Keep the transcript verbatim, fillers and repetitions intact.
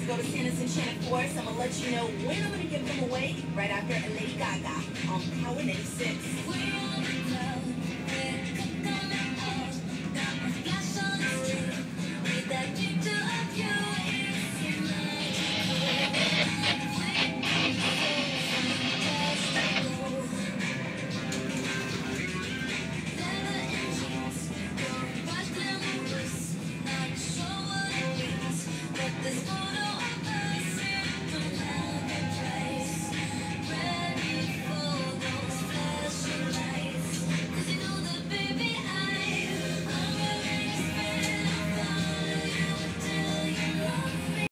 go to Santa's Enchanted Forest. I'm gonna let you know when I'm gonna give them away right after Lady Gaga on Power ninety-six.